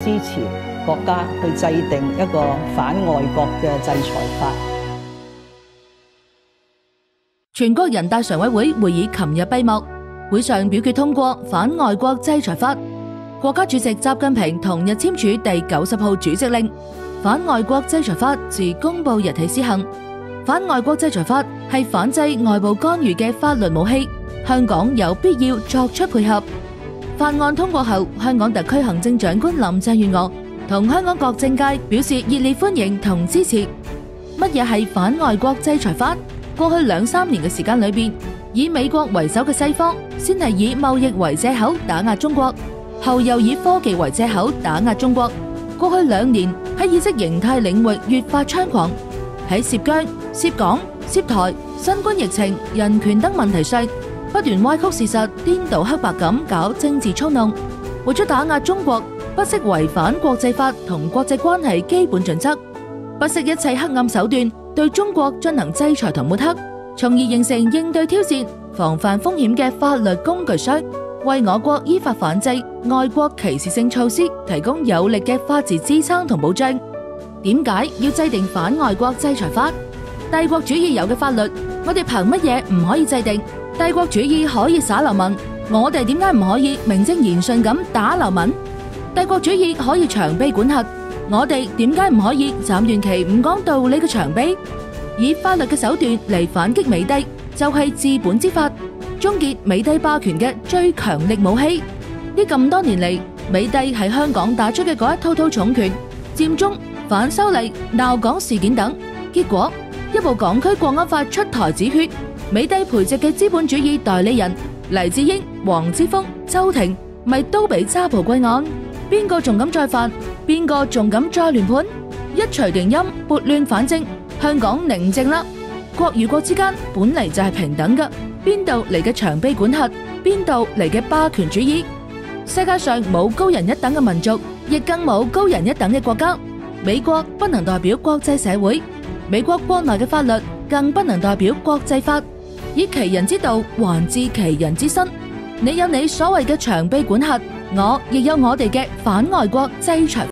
支持國家去制定一個反外國嘅制裁法。 全國人大常委會會議琴日閉幕，會上表決通過反外國制裁法。國家主席習近平同日簽署第90號主席令，反外國制裁法自公布日起施行。反外國制裁法係反制外部干預嘅法律武器，香港有必要作出配合。法案通過後，香港特區行政長官林鄭月娥同香港各政界表示熱烈歡迎同支持。乜嘢係反外國制裁法？過去2-3年嘅時間裏邊，以美國為首嘅西方先係以貿易為藉口打壓中國，後又以科技為藉口打壓中國。過去2年喺意識形態領域越發猖狂，喺涉疆、涉港、涉台、新冠疫情、人權等問題上，不斷歪曲事實，顛倒黑白咁搞政治操弄，為咗打壓中國，不惜違反國際法同國際關係基本準則，不惜一切黑暗手段對中國進行制裁同抹黑，從而形成應對挑戰、防範風險嘅法律工具箱，為我國依法反制外國歧視性措施提供有力嘅法治支撐同保障。點解要制定反外國制裁法？帝國主義有嘅法律，我哋憑乜嘢唔可以制定？帝國主義可以耍流氓，我哋點解唔可以名正言順咁打流氓？帝國主義可以長臂管轄，我哋點解唔可以斬斷其唔講道理嘅長臂？以法律嘅手段嚟反擊美帝，就係治本之法，終結美帝霸權嘅最強力武器。呢咁多年嚟，美帝喺香港打出嘅嗰一套重拳，佔中、反修例、鬧港事件等，結果一部港區國安法出台止血，美帝培植嘅資本主義代理人黎智英、黃之鋒、周庭咪都俾揸捕歸案。邊個仲敢再犯？邊個仲敢再亂盤？一錘定音，撥亂反正，香港寧靜啦。國與國之間本嚟就係平等㗎，邊度嚟嘅長臂管轄？邊度嚟嘅霸權主義？世界上冇高人一等嘅民族，亦更冇高人一等嘅國家。美國不能代表國際社會，美國國內嘅法律更不能代表國際法。以其人之道還治其人之身，你有你所謂嘅長臂管轄，我亦有我哋嘅反外國制裁。